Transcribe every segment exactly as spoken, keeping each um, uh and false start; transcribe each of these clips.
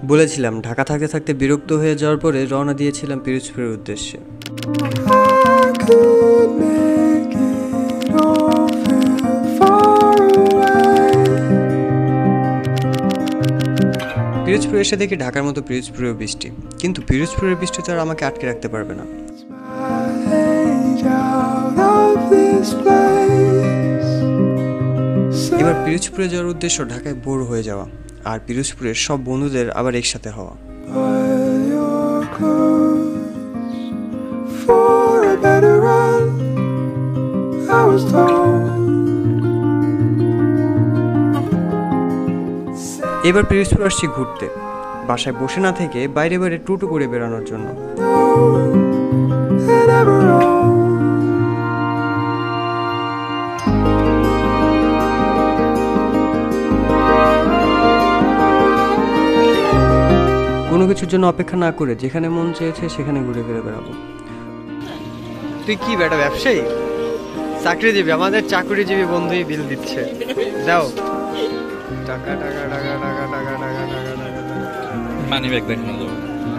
বলেছিলাম ঢাকা থাকতে থাকতে বিরক্ত হয়ে যাওয়ার পরে রওনা দিয়েছিলাম পিরোজপুরের উদ্দেশ্যে। পিরোজপুরে এসে দেখি ঢাকার মতো পিরোজপুরেও বৃষ্টি, কিন্তু পিরোজপুরের বৃষ্টি তো আর আমাকে আটকে রাখতে পারবে না। এবার পিরোজপুরে যাওয়ার উদ্দেশ্য ঢাকায় বোর হয়ে যাওয়া আর পিরোজপুরের সব বন্ধুদের আবার একসাথে হওয়া। এবার পিরোজপুর আসছি ঘুরতে, বাসায় বসে না থেকে বাইরে বাইরে টুটু করে বেড়ানোর জন্য। কোনো কিছুর জন্য অপেক্ষা না করে যেখানে মন চেয়েছে সেখানে ঘুরে ফিরে বেড়াবো। তুই কি বেটা ব্যবসায়ী, চাকরিজীবী? আমাদের চাকরিজীবী বন্ধুই বিল দিচ্ছে। দাও টাকা টাকা টাকা টাকা টাকা টাকা টাকা টাকা মানি ব্যাগ দেখানো যাবে।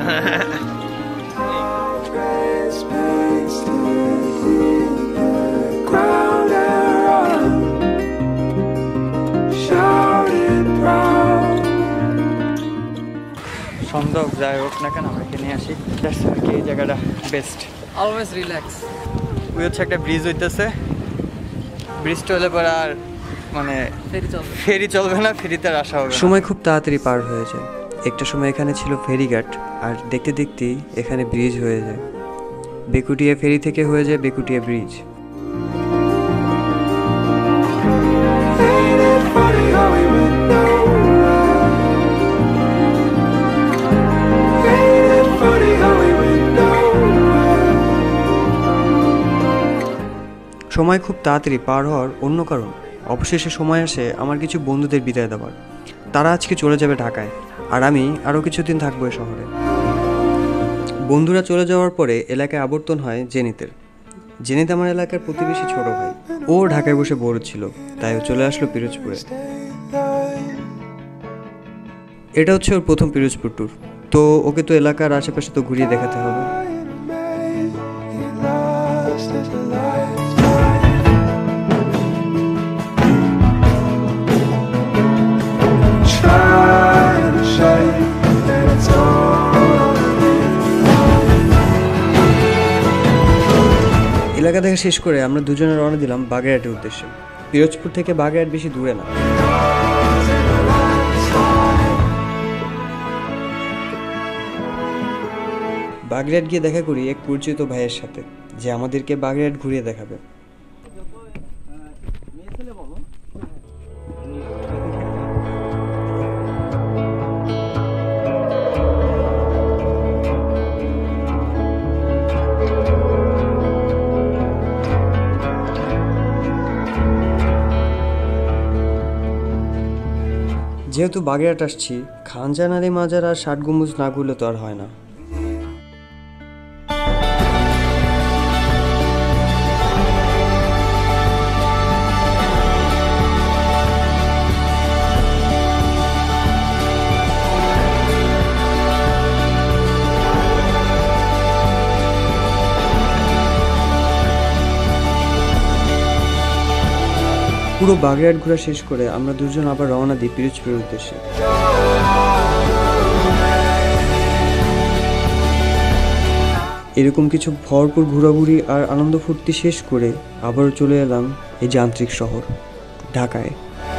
সন্দেহ যাই হোক না কেন আমরা কিনে আসি, এই জায়গাটা বেস্ট। Always relax. ওই হচ্ছে একটা ব্রিজ হইতেছে, ব্রিজটা হলে পরে আর মানে ফেরি চলবে ফেরি চলবে না, ফেরিতে আর আসা হবে না। সময় খুব তাড়াতাড়ি পার হয়ে যায়। একটা সময় এখানে ছিল ফেরিঘাট, আর দেখতে দেখতেই এখানে ব্রিজ হয়ে যায়। বেকুটিয়া ফেরি থেকে হয়ে যায় বেকুটিয়া ব্রিজ। সময় খুব তাড়াতাড়ি পার হওয়ার অন্য কারণ, অবশেষে সময় আসে আমার কিছু বন্ধুদের বিদায় দেওয়ার। তারা আজকে চলে যাবে ঢাকায়, আর আমি আরও কিছুদিন থাকবো এই শহরে। বন্ধুরা চলে যাওয়ার পরে এলাকায় আবর্তন হয় জেনিতের। জেনিত আমার এলাকার প্রতিবেশী ছোট ভাই। ও ঢাকায় বসে বোর ছিল, তাই ও চলে আসলো পিরোজপুরে। এটা হচ্ছে ওর প্রথম পিরোজপুর ট্যুর, তো ওকে তো এলাকার আশেপাশে তো ঘুরিয়ে দেখাতে হবে। এলাকা থেকে শেষ করে আমরা দুজনে রওনা দিলাম বাগেরহাটের উদ্দেশ্যে। পিরোজপুর থেকে বাগেরহাট বেশি দূরে না। বাগেরহাট গিয়ে দেখা করি এক পরিচিত ভাইয়ের সাথে, যে আমাদেরকে বাগেরহাট ঘুরিয়ে দেখাবে। যেহেতু বাগেরহাট আসছি, খানজানারি মাজার আর ষাট গম্বুজ না ঘুরলে তো আর হয় না। পুরো বাগেরহাট ঘোরা শেষ করে আমরা দুজন আবার রওনা দিই পিরোজপুরের উদ্দেশ্যে। এরকম কিছু ভরপুর ঘোরাঘুরি আর আনন্দ ফুর্তি শেষ করে আবারও চলে এলাম এই যান্ত্রিক শহর ঢাকায়।